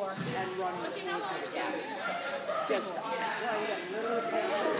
and running towards it again. Just right a little bit.